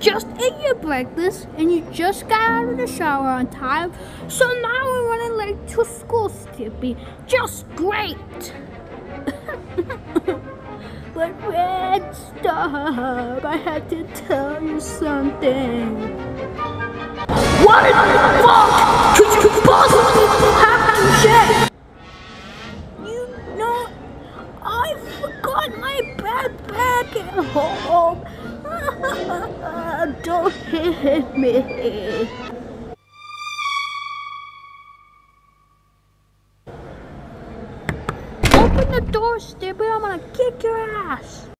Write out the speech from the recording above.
just ate your breakfast and you just got out of the shower on time, so now we're running late to school, Skippy. Just great! But Red, stop! I had to tell you something. What the fuck could you possibly have to say? You know, I forgot my backpack at home. Don't hit me. Open the door, Skippy. I'm gonna kick your ass.